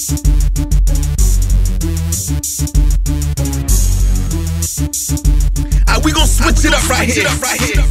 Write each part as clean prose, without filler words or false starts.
We gon' switch it up right here. Stop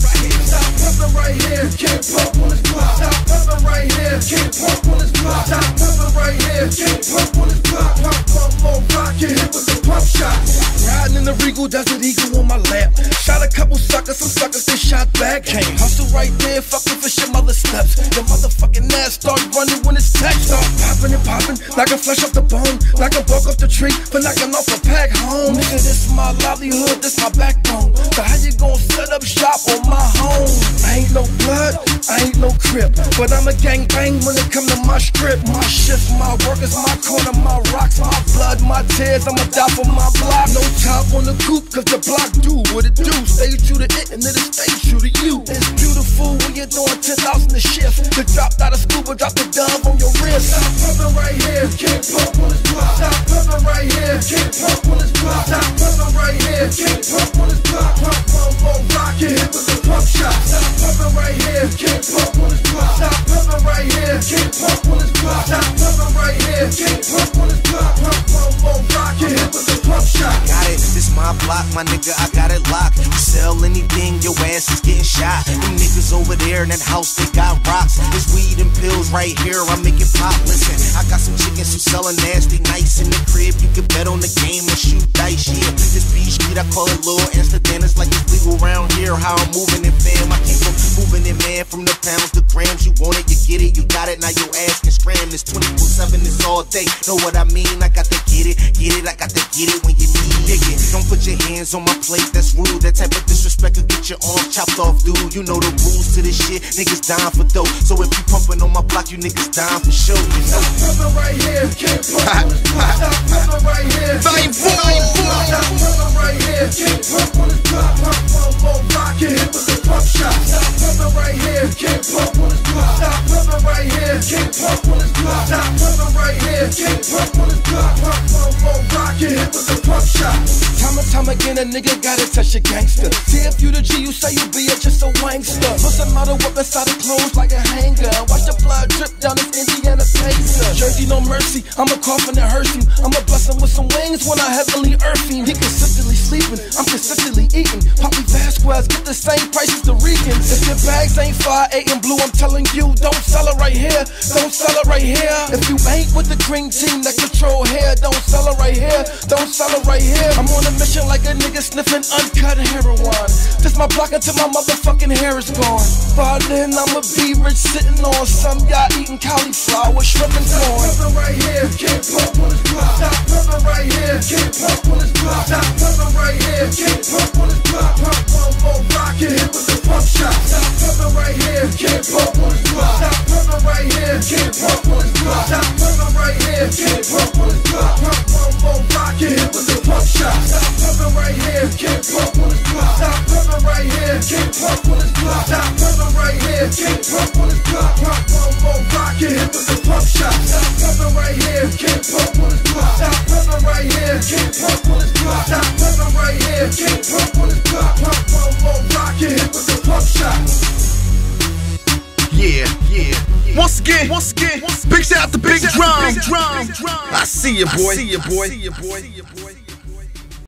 pumping right here, can't pump on this block. Stop pumping right here, can't pump on this block. Stop pumping right here, can't pump on this block. Pump, pump, more rock, get hit with the pump shot. Riding in the Regal, Desert Eagle on my lap. Shot a couple suckers, some suckers they shot back. Can't hustle right there, fucking for your mother steps. Your motherfucking ass start running when it's text. Start popping and popping, knocking flesh off the bone, knocking bark off the tree, for knocking off a pack home. Nigga, this my livelihood, this my backbone. So how you gon' set up shop on my home? I ain't no blood, I ain't no crip, but I'm a gang bang when it come to my strip. My shift, my work is my corner, my rocks, my blood, my tears, I'ma die for my block. No top on the coupe, cause the block do what it do. Stay true to it and it'll stay true to you. It's beautiful when you're doing 10,000 a shift. The drop out of scuba, drop the dove on your wrist. Stop pumping right here, can't pump on this block. Stop pumping right here, can't pump on this block. Stop pumping right here, can't pump on this block. Pump, pump, more rock, get hit with the pump shot. Stop pumping right here, can't pump on this block. Stop pumping right here, can't pump on this block. Stop pumping right here, can't pump on this block. Pump, pump, more rock, get hit with the pump shot. Got it, this my block, my nigga, I got it locked. You sell anything, your ass is getting shot. Them niggas over there in that house, they got rocks. There's weed and pills right here, I make it pop. Listen, I got some chickens who sellin' nasty nice in the crib. You can bet on the game and shoot dice, yeah. This B Street, I call it Lil Amsterdam. It's like it's legal around here, how I'm moving it, fam. I keep on moving it, man, from the pounds to grams. You want it, you get it, you got it, now your ass can scram. This 24/7 is all day, know what I mean? I got to get it, I got to get it when you need it. Don't put your hands on my plate, that's rude. That type of disrespect could get your arm chopped off, dude. You know the rules to this shit, niggas dying for dope. So if you pumping on my block, you niggas dying for show. You know? Stop pumping right here, can't pump on this block. Stop pumping right here, Volume 4. stop pumping right here, can't pump on this block. Pump, pump, more rock, get hit with the pump shot. Stop pumping right here, can't pump on this block. Stop pumping right here, can't pump on this block. Stop pumping right here, can't pump on this block. Pump, pump, more rock, get hit with the pump shot. Time and time again, a nigga gotta touch a gangster. See if you the G, you say you be a just a wankster. Put some other whip inside the clothes like a hanger. Watch the blood drip down this Indiana pacer. Jersey, no mercy, I'm a coffin and hearse him. I'm a bless him with some wings when I heavily earth him. He consistently sleeping, I'm consistently eating. Poppy Vasquez, get the same price as the Regans. If your bags ain't 5, 8 and blue, I'm telling you, don't sell it right here, don't sell it right here. If you ain't with the green team that control hair, don't sell it right here, don't sell it right here. I'm on a mission like a nigga sniffing uncut heroin. This my block until my motherfucking hair is gone. By then I'ma be rich sitting on some yacht eating cauliflower, shrimp and corn. Stop pumping right here, can't pump on this block. Stop pumping right here, can't pump on this block. Stop pumping right here, can't pump on this block. Pump, pump, more rock, get hit with the pump shot. Stop pumping right here, can't pump on this block. Stop pumping right here, can't pump on this block. Stop pumping right here, can't pump on this block. Pump, pump, more rock, get hit with the pump shot. Stop pumping right here, can't pump on this block. Stop pumping right here, can't pump on this block. Stop pumping right here, can't pump on this block. Pump, pump, more rock, get hit with the pump shot. Stop pumping right here, can't pump on this block. Stop pumping right here, can't pump on this block. Stop pumping right here, can't pump on this block. Pump, pump, more rock, get hit with the pump shot. Yeah. Once again, big shout out to Big Drum. I see you, boy.